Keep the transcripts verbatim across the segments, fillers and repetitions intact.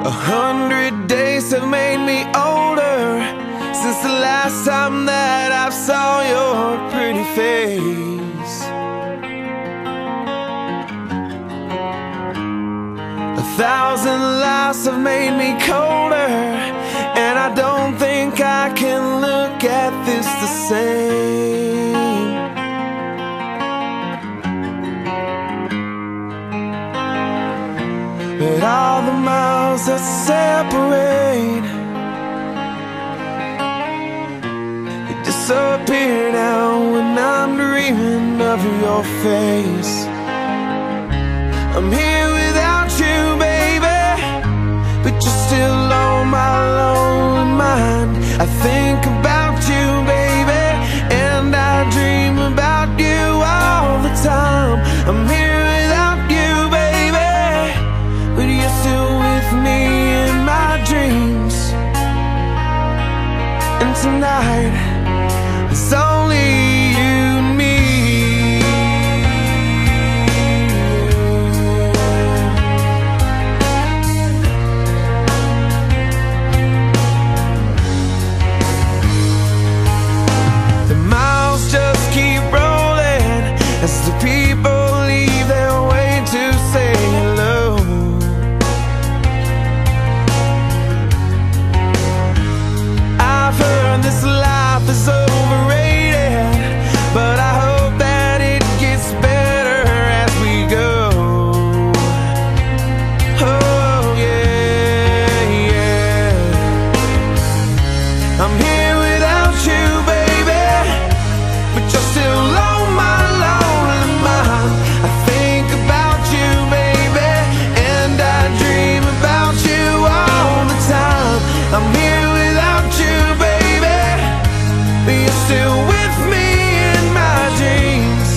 A hundred days have made me older since the last time that I saw your pretty face. A thousand lives have made me colder, and I don't think I can look at this the same. But all the miles that separate, they disappear now when I'm dreaming of your face. I'm here without you, baby, but you're still on my lonely mind. I think about you, baby, and I dream about you all the time. I'm here without you, baby, but you're still with me in my dreams. And tonight, it's only you and me. The miles just keep rolling as the people leave their way to say hello. I've heard this life is overrated, but I hope that it gets better as we go. Oh yeah, yeah. I'm here without you, baby, but you're still on my lonely mind. I think about you, baby, and I dream about you all the time. I'm here without you, baby, but you're still with me in my dreams.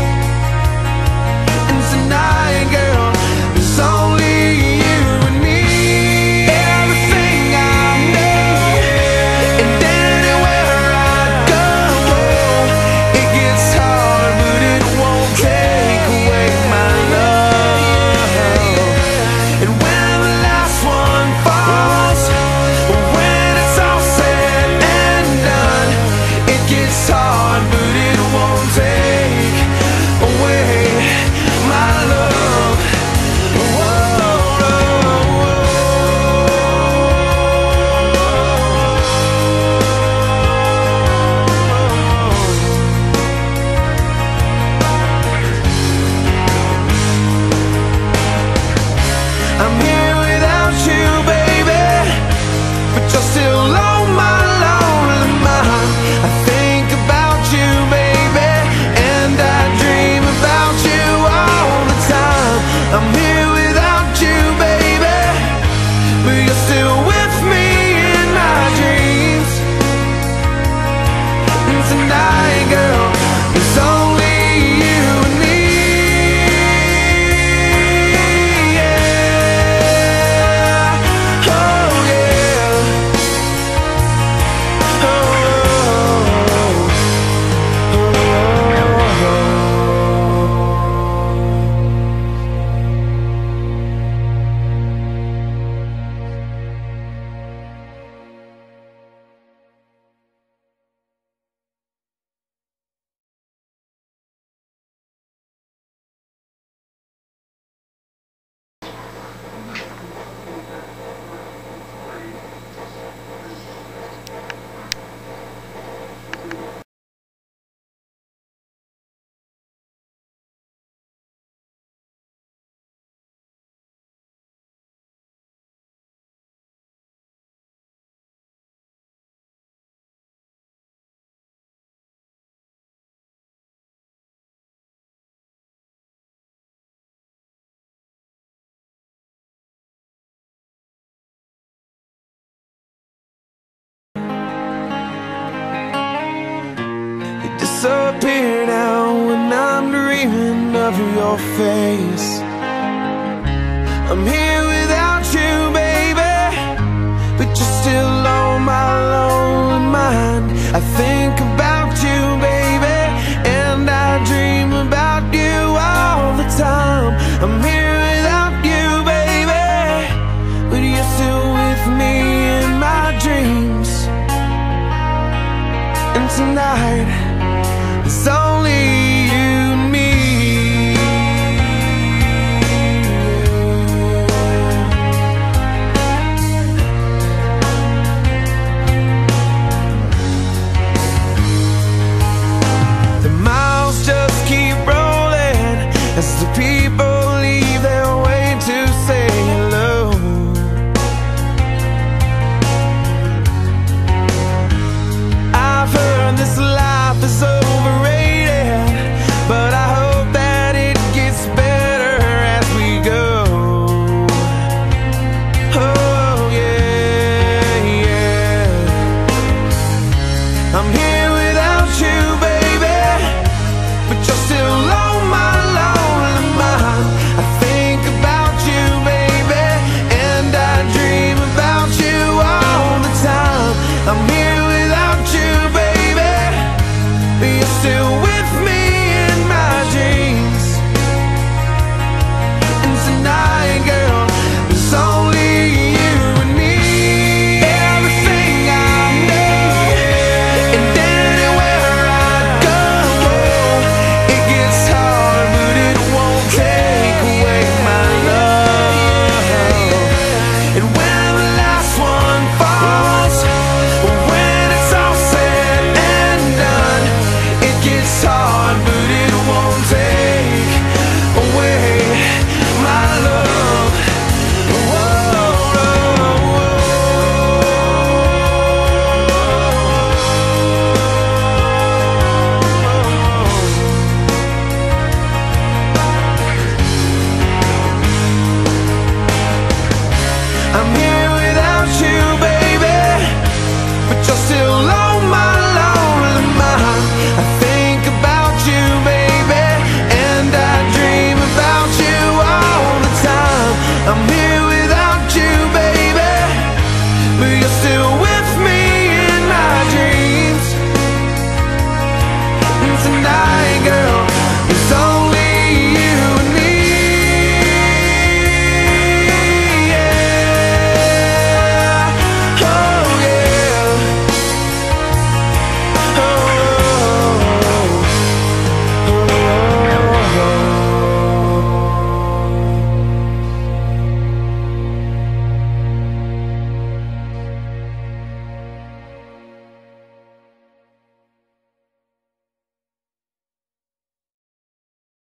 And tonight, girl, it's only you and me. Everything I need, and anywhere I go, it gets hard, but it won't take away my love. And when the last one falls, when it's all said and done, it gets hard, but it won't take away my love. I'm here without you, baby, but you're still on my lonely mind. I think about you, baby, and I dream about you all the time. I'm here without you, baby, but you're still with me in my dreams. And tonight, girl, it's only you and me. Yeah. Oh yeah. Oh, oh, oh. Disappear now when I'm dreaming of your face. I'm here without you, baby, but you're still on my lonely mind. I think about